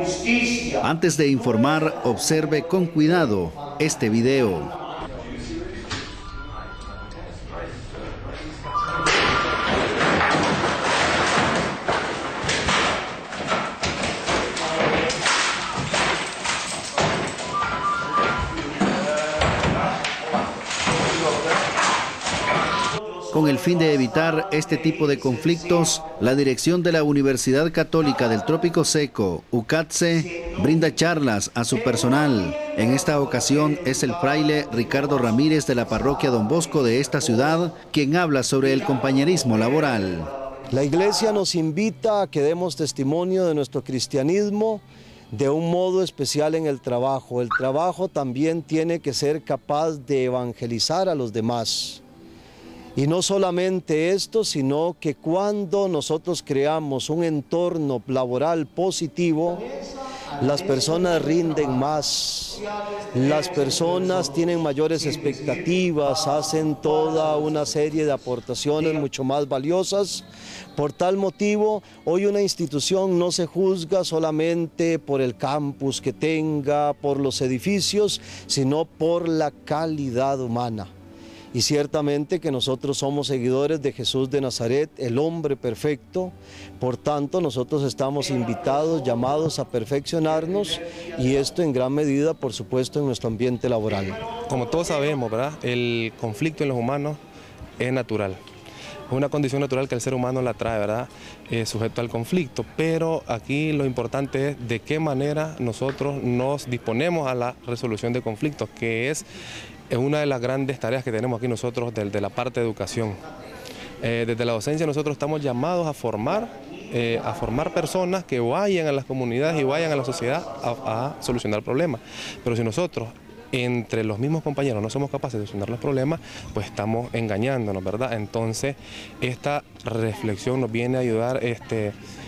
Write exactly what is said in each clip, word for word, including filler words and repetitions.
justicia. Antes de informar, observe con cuidado este video. Con el fin de evitar este tipo de conflictos, la dirección de la Universidad Católica del Trópico Seco, U C A T S E, brinda charlas a su personal. En esta ocasión es el fraile Ricardo Ramírez de la parroquia Don Bosco de esta ciudad quien habla sobre el compañerismo laboral. La Iglesia nos invita a que demos testimonio de nuestro cristianismo de un modo especial en el trabajo. El trabajo también tiene que ser capaz de evangelizar a los demás. Y no solamente esto, sino que cuando nosotros creamos un entorno laboral positivo, las personas rinden más, las personas tienen mayores expectativas, hacen toda una serie de aportaciones mucho más valiosas. Por tal motivo, hoy una institución no se juzga solamente por el campus que tenga, por los edificios, sino por la calidad humana. Y ciertamente que nosotros somos seguidores de Jesús de Nazaret, el hombre perfecto. Por tanto, nosotros estamos invitados, llamados a perfeccionarnos, y esto en gran medida, por supuesto, en nuestro ambiente laboral. Como todos sabemos, ¿verdad?, el conflicto en los humanos es natural. Es una condición natural que el ser humano la trae, ¿verdad?, eh, sujeto al conflicto. Pero aquí lo importante es de qué manera nosotros nos disponemos a la resolución de conflictos, que es Es una de las grandes tareas que tenemos aquí nosotros desde la parte de educación. Eh, desde la docencia nosotros estamos llamados a formar, eh, a formar personas que vayan a las comunidades y vayan a la sociedad a, a solucionar problemas. Pero si nosotros, entre los mismos compañeros, no somos capaces de solucionar los problemas, pues estamos engañándonos, ¿verdad? Entonces, esta reflexión nos viene a ayudar este,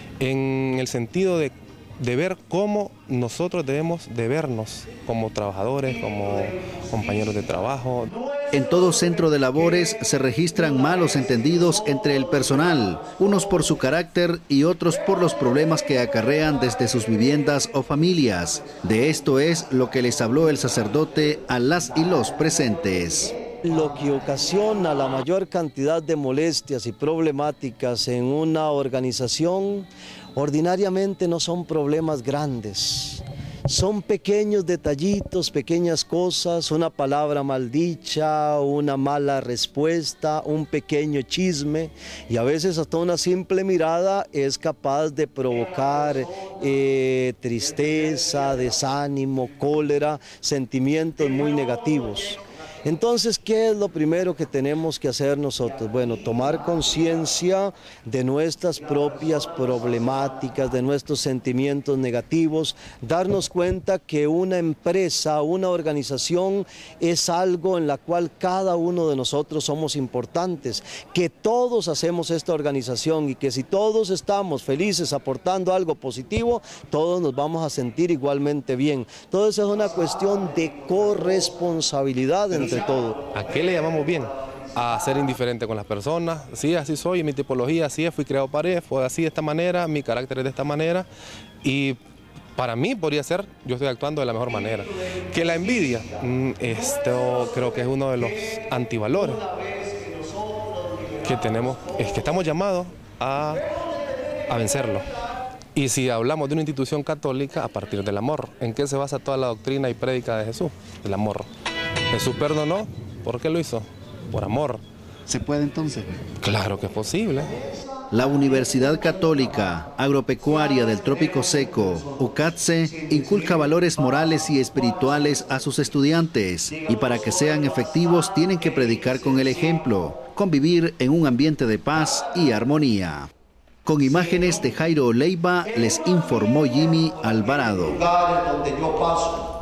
en el sentido de de ver cómo nosotros debemos de vernos como trabajadores, como compañeros de trabajo. En todo centro de labores se registran malos entendidos entre el personal, unos por su carácter y otros por los problemas que acarrean desde sus viviendas o familias. De esto es lo que les habló el sacerdote a las y los presentes. Lo que ocasiona la mayor cantidad de molestias y problemáticas en una organización ordinariamente no son problemas grandes, son pequeños detallitos, pequeñas cosas, una palabra mal dicha, una mala respuesta, un pequeño chisme, y a veces hasta una simple mirada es capaz de provocar eh, tristeza, desánimo, cólera, sentimientos muy negativos. Entonces, ¿qué es lo primero que tenemos que hacer nosotros? Bueno, tomar conciencia de nuestras propias problemáticas, de nuestros sentimientos negativos, darnos cuenta que una empresa, una organización es algo en la cual cada uno de nosotros somos importantes, que todos hacemos esta organización y que si todos estamos felices aportando algo positivo, todos nos vamos a sentir igualmente bien. Entonces es una cuestión de corresponsabilidad entre todo. ¿A qué le llamamos bien? A ser indiferente con las personas. Sí, así soy, mi tipología así es, fui creado para, fue así de esta manera, mi carácter es de esta manera, y para mí podría ser, yo estoy actuando de la mejor manera. Que la envidia, esto creo que es uno de los antivalores que tenemos, es que estamos llamados a, a vencerlo. Y si hablamos de una institución católica, a partir del amor. ¿En qué se basa toda la doctrina y prédica de Jesús? El amor. Jesús perdonó, ¿por qué lo hizo? Por amor. ¿Se puede entonces? Claro que es posible. La Universidad Católica Agropecuaria del Trópico Seco, U C A T S E, inculca valores morales y espirituales a sus estudiantes, y para que sean efectivos tienen que predicar con el ejemplo, convivir en un ambiente de paz y armonía. Con imágenes de Jairo Leiva les informó Jimmy Alvarado.